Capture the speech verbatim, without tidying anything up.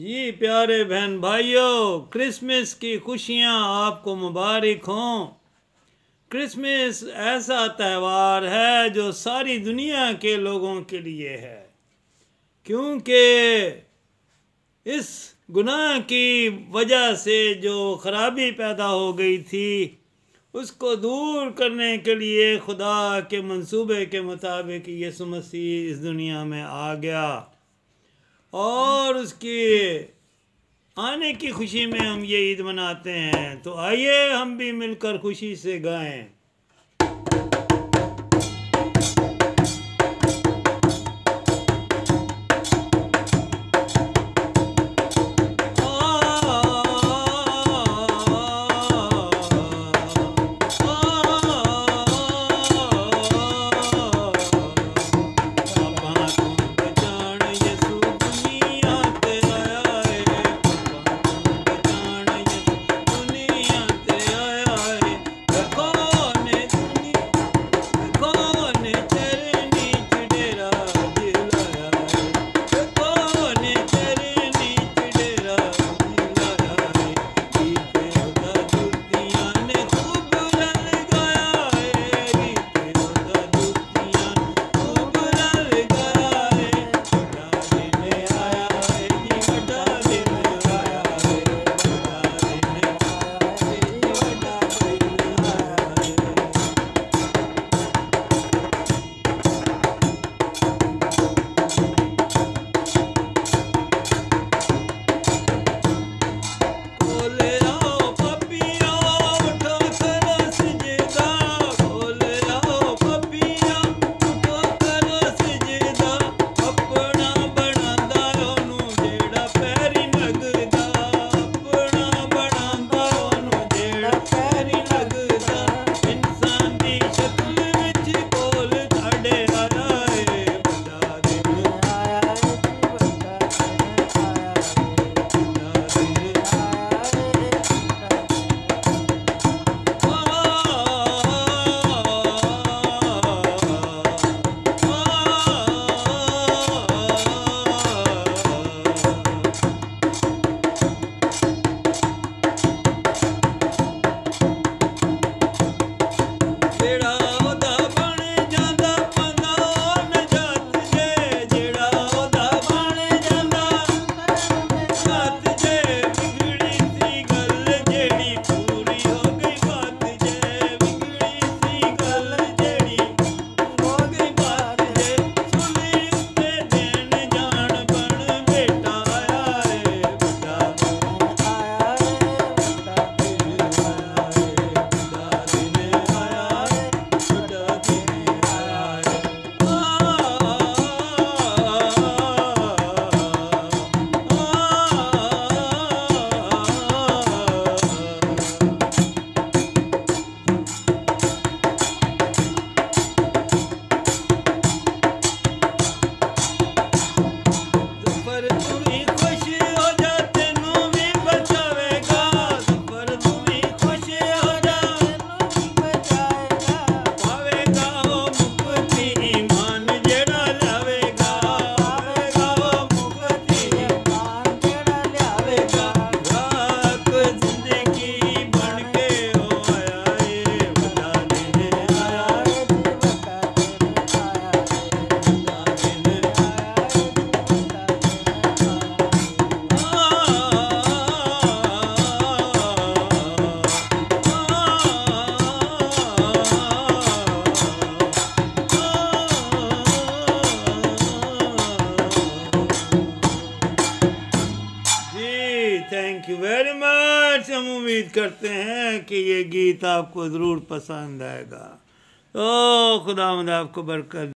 जी प्यारे बहन भाइयों, क्रिसमस की खुशियाँ आपको मुबारक हों। क्रिसमस ऐसा त्यौहार है जो सारी दुनिया के लोगों के लिए है, क्योंकि इस गुनाह की वजह से जो खराबी पैदा हो गई थी उसको दूर करने के लिए खुदा के मंसूबे के मुताबिक यीशु मसीह इस दुनिया में आ गया और उसकी आने की खुशी में हम ये ईद मनाते हैं। तो आइए हम भी मिलकर खुशी से गाएं। Thank you very much. हम उम्मीद करते हैं कि ये गीत आपको ज़रूर पसंद आएगा। तो खुदा आपको बरकत